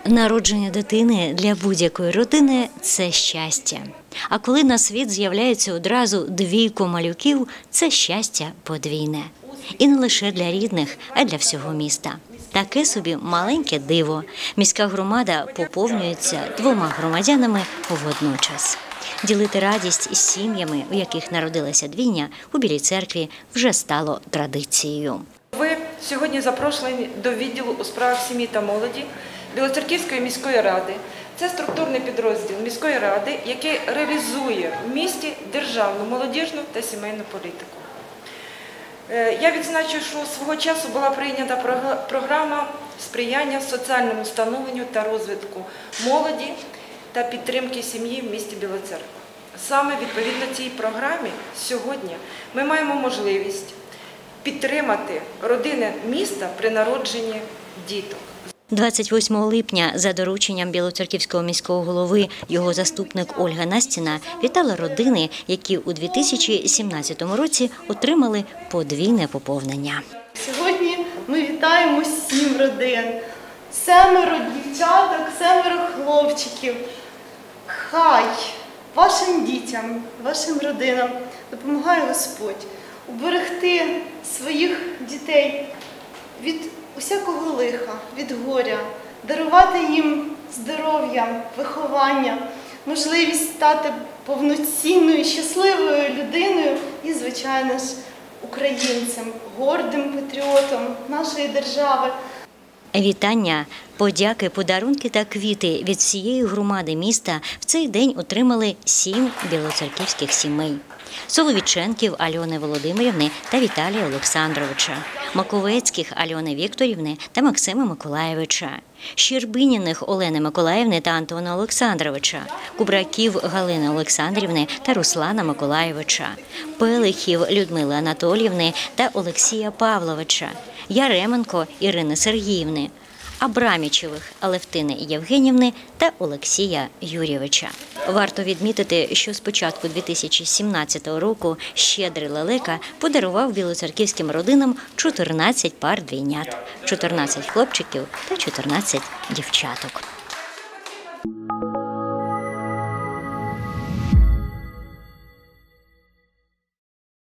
Народження дитини для будь-якої родини – це щастя. А коли на світ з'являється одразу двійко малюків – це щастя подвійне. І не лише для рідних, а й для всього міста. Таке собі маленьке диво. Міська громада поповнюється 2 громадянами водночас. Ділити радість із сім'ями, у яких народилася двійня, у Білій Церкві вже стало традицією. Ви сьогодні запрошені до відділу у справах сім'ї та молоді Білоцерківської міської ради. Це структурний підрозділ міської ради, який реалізує в місті державну, молодіжну та сімейну політику. Я відзначу, що свого часу була прийнята програма сприяння соціальному становленню та розвитку молоді та підтримки сім'ї в місті Біла Церква. Саме відповідно цій програмі сьогодні ми маємо можливість підтримати родини міста при народженні діток. 28 липня за дорученням Білоцерківського міського голови його заступник Ольга Настіна вітала родини, які у 2017 році отримали подвійне поповнення. Сьогодні ми вітаємо 7 родин, 7 дівчаток, 7 хлопчиків. Хай вашим дітям, вашим родинам допомагає Господь уберегти своїх дітей від усякого лиха, від горя, дарувати їм здоров'я, виховання, можливість стати повноцінною, щасливою людиною і, звичайно ж, українцем, гордим патріотом нашої держави. Вітання, подяки, подарунки та квіти від всієї громади міста в цей день отримали 7 білоцерківських сімей. Соловіченків Альони Володимирівни та Віталія Олександровича, Маковецьких Альони Вікторівни та Максима Миколайовича, Щербиніних Олени Миколаївни та Антона Олександровича, Кубраків Галини Олександрівни та Руслана Миколайовича, Пелихів Людмили Анатоліївни та Олексія Павловича, Яременко Ірини Сергіївни, Абрамічевих Алевтини Євгенівни та Олексія Юрійовича. Варто відмітити, що з початку 2017 року щедрий лелека подарував білоцерківським родинам 14 пар двійнят, 14 хлопчиків та 14 дівчаток.